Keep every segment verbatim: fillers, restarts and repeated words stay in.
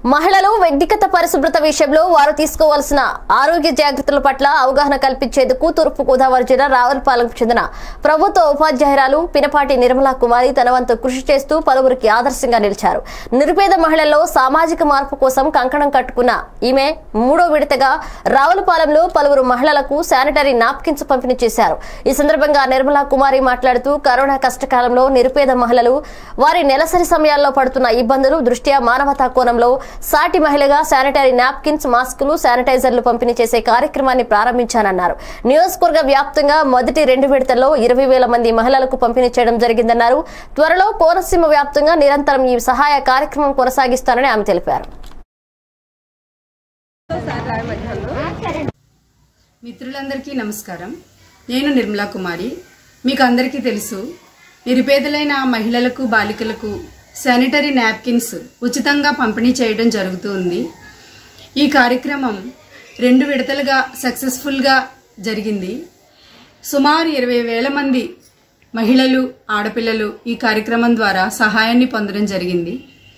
మహిళలు వ్యక్తిగత పరిశుభ్రత విషయంలో వారు తీసుకోవాల్సిన ఆరోగ్య జాగ్రత్తల పట్ల అవగాహన కల్పించేందుకు తూర్పు గోదావరి జిల్లా రావులపాలెంకు చెందిన ప్రభుత్వ ఉపాధ్యాయురాలు పినపాటి నిర్మలా కుమారి తన వంతు కృషి చేస్తూ పలువురికి ఆదర్శంగా నిలిచారు. నిరుపేద మహిళల్లో సామాజిక మార్పు కోసం కంకణం కట్టుకున్న ఈమె మూడో విడతగా రావులపాలెంలో పలువురు మహిళలకు శానిటరీ నాప్కిన్స్ పంపిణీ చేశారు. ఈ సందర్భంగా నిర్మలా కుమారి మాట్లాడుతూ కరోనా కష్టకాలంలో నిరుపేద మహిళలు వారి నెలసరి సమయాల్లో పడుతున్న ఇబ్బందులు దృష్ట్యా మానవతా కోణంలో సాటి మహిళగా శానిటరీ నాప్కిన్స్, మాస్కులు, శానిటైజర్లు పంపిణీ చేసే కార్యక్రమాన్ని ప్రారంభించానన్నారు. నియోజకవర్గ వ్యాప్తంగా మొదటి రెండు విడతల్లో ఇరవై వేల మంది మహిళలకు పంపిణీ చేయడం జరిగిందన్నారు. త్వరలో కోనసీమ వ్యాప్తంగా నిరంతరం ఈ సహాయ కార్యక్రమం కొనసాగిస్తానని ఆమె తెలిపారు. మిత్రులందరికీ నమస్కారం. నేను నిర్మలా కుమారి. మీకు అందరికీ తెలుసు, నిరుపేదలైన మహిళలకు, బాలికలకు శానిటరీ నాప్కిన్స్ ఉచితంగా పంపిణీ చేయడం జరుగుతుంది. ఈ కార్యక్రమం రెండు విడతలుగా సక్సెస్ఫుల్గా జరిగింది. సుమారు ఇరవై వేల మంది మహిళలు, ఆడపిల్లలు ఈ కార్యక్రమం ద్వారా సహాయాన్ని పొందడం జరిగింది.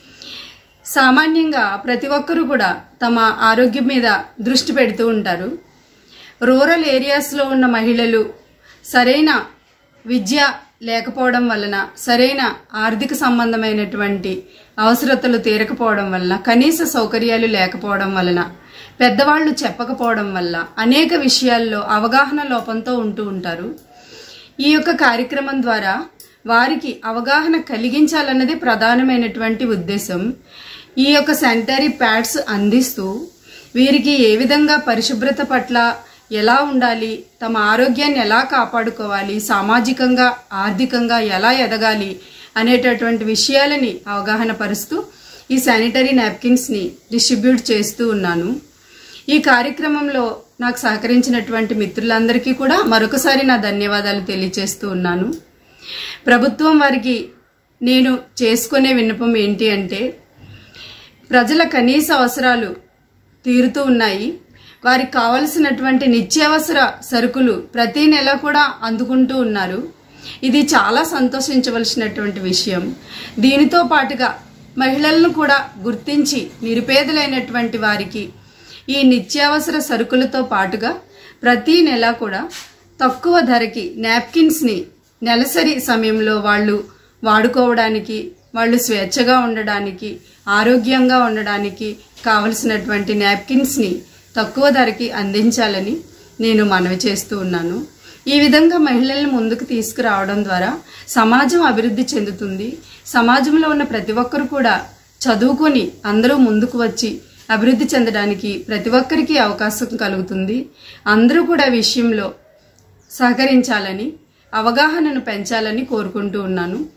సామాన్యంగా ప్రతి ఒక్కరూ కూడా తమ ఆరోగ్యం మీద దృష్టి పెడుతూ ఉంటారు. రూరల్ ఏరియాస్లో ఉన్న మహిళలు సరైన విద్య లేకపోవడం వలన, సరైన ఆర్థిక సంబంధమైనటువంటి అవసరతలు తీరకపోవడం వలన, కనీస సౌకర్యాలు లేకపోవడం వలన, పెద్దవాళ్లు చెప్పకపోవడం వల్ల అనేక విషయాల్లో అవగాహన లోపంతో ఉంటూ ఉంటారు. ఈ యొక్క కార్యక్రమం ద్వారా వారికి అవగాహన కలిగించాలన్నది ప్రధానమైనటువంటి ఉద్దేశం. ఈ యొక్క శానిటరీ ప్యాడ్స్ అందిస్తూ వీరికి ఏ విధంగా పరిశుభ్రత పట్ల ఎలా ఉండాలి, తమ ఆరోగ్యాన్ని ఎలా కాపాడుకోవాలి, సామాజికంగా ఆర్థికంగా ఎలా ఎదగాలి అనేటటువంటి విషయాలని అవగాహన పరుస్తూ ఈ శానిటరీ నాప్కిన్స్ని డిస్ట్రిబ్యూట్ చేస్తూ ఉన్నాను. ఈ కార్యక్రమంలో నాకు సహకరించినటువంటి మిత్రులందరికీ కూడా మరొకసారి నా ధన్యవాదాలు తెలియజేస్తూ ఉన్నాను. ప్రభుత్వం వారికి నేను చేసుకునే విన్నపం ఏంటి అంటే, ప్రజల కనీస అవసరాలు తీరుతూ ఉన్నాయి. వారికి కావలసినటువంటి నిత్యావసర సరుకులు ప్రతి నెల కూడా అందుకుంటూ ఉన్నారు. ఇది చాలా సంతోషించవలసినటువంటి విషయం. దీనితో పాటుగా మహిళలను కూడా గుర్తించి నిరుపేదలైనటువంటి వారికి ఈ నిత్యావసర సరుకులతో పాటుగా ప్రతి నెల కూడా తక్కువ ధరకి నాప్కిన్స్ని నెలసరి సమయంలో వాళ్ళు వాడుకోవడానికి, వాళ్ళు స్వేచ్ఛగా ఉండడానికి, ఆరోగ్యంగా ఉండడానికి కావలసినటువంటి నాప్కిన్స్ని తక్కువ ధరకి అందించాలని నేను మనవి చేస్తూ ఉన్నాను. ఈ విధంగా మహిళలను ముందుకు తీసుకురావడం ద్వారా సమాజం అభివృద్ధి చెందుతుంది. సమాజంలో ఉన్న ప్రతి ఒక్కరు కూడా చదువుకొని అందరూ ముందుకు వచ్చి అభివృద్ధి చెందడానికి ప్రతి ఒక్కరికి అవకాశం కలుగుతుంది. అందరూ కూడా విషయంలో సహకరించాలని, అవగాహనను పెంచాలని కోరుకుంటూ ఉన్నాను.